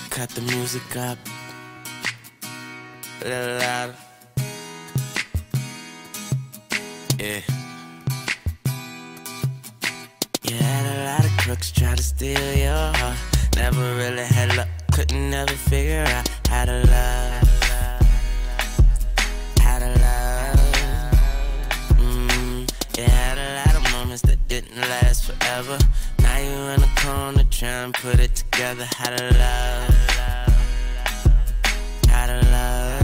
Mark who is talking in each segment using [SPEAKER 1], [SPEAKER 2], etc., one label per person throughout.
[SPEAKER 1] cut the music up a little louder. Yeah. You had a lot of crooks try to steal your heart. Never really had luck, couldn't never figure out how to love. How to love. You had a lot of moments that didn't last forever. Now you in the corner trying to put it together. How to love. How to love.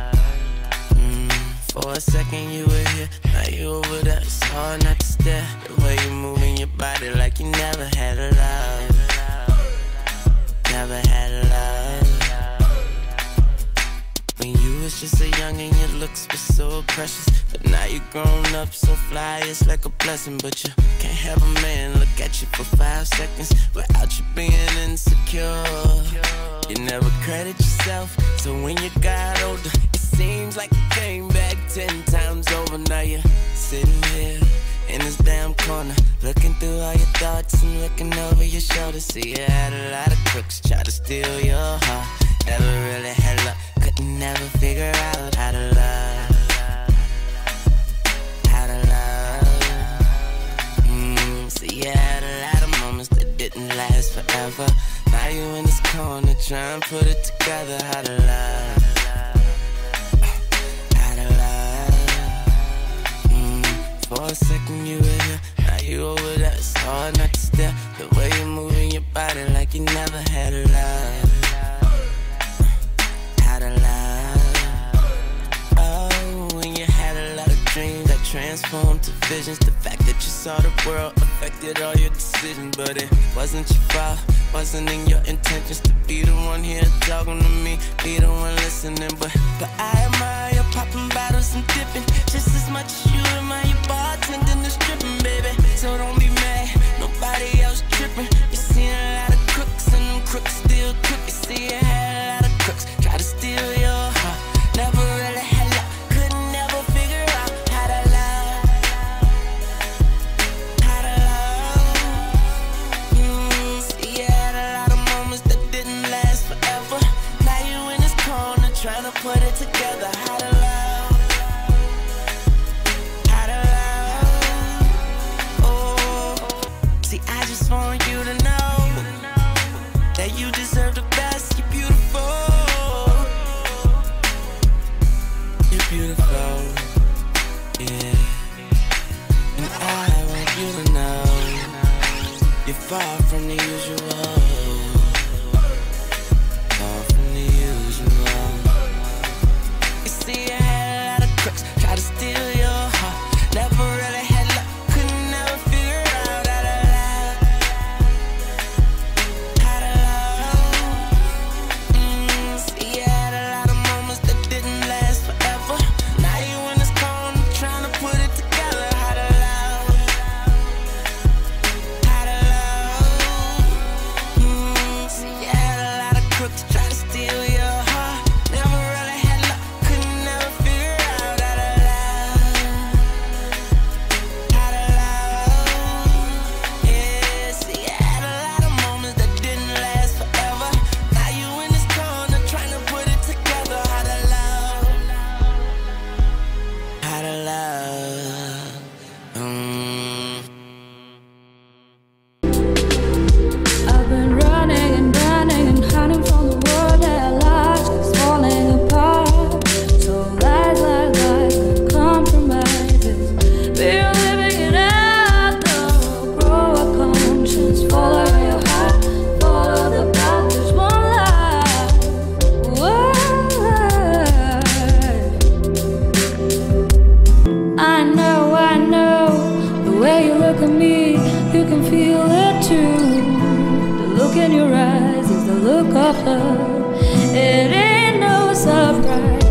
[SPEAKER 1] For a second you were here, now you over there. It's hard not to stare. The way you moving your body like you never had a love. Never had a love. When you was just a youngin', your looks were so precious. But now you grown up so fly, it's like a blessing. But you can't have a man look at you for 5 seconds without you being insecure. You never credit yourself, so when you got older, it seems like you came back 10 times over. Now you're sitting here in this damn corner, looking through all your thoughts and looking over your shoulder. See, you had a lot of crooks try to steal your heart. Never really had luck, couldn't never figure out how to love. How to love. See, you had a lot of moments that didn't last forever. Now you in this corner trying to put it together. How to love. How to love. For a second you were here, now you over there. It's hard not to stare. The way you're moving your body like you never had a love. How to love. Oh, when you had a lot of dreams that transformed to visions. The fact that you saw the world affected all your decisions. But it wasn't your fault, wasn't in your intentions to be the one here talking to me, be the one listening. But I admire you popping bottles and dipping just as much as you admire your bartending and stripping, baby. So don't be mad, nobody else tripping. You seen a lot of crooks and them crooks still crook. You see you had a lot of crooks try to steal your heart. Never really had luck, couldn't never figure out how to love. How to love. See, you had a lot of moments that didn't last forever. Now you in this corner trying to put it together. How to love. How to love. Oh, see, I just want you to know that you deserve the best. You're beautiful. You're beautiful. Yeah. And I want you to know you're far from the usual. Far from the usual. You see, I had a lot of crooks try to steal your heart. Never really had luck, couldn't never figure out how to love. How to love. See, you had a lot of moments that didn't last forever. Now you in this corner trying to put it together. How to love. How to love. See, you had a lot of crooks try to steal your heart. Never really had luck, couldn't never figure out how to love. How to love. Yeah, see, you had a lot of moments that didn't last forever. Now you in this corner trying to put it together. How to love. How to love.
[SPEAKER 2] I've been running and hiding from the world that lies is falling apart. So lies, compromises. We're living it out though. Grow a conscience, follow your heart, follow the path. There's one life. Why? I know, the way you look at me, you can feel it too. The look in your eyes is the look of love. It ain't no surprise.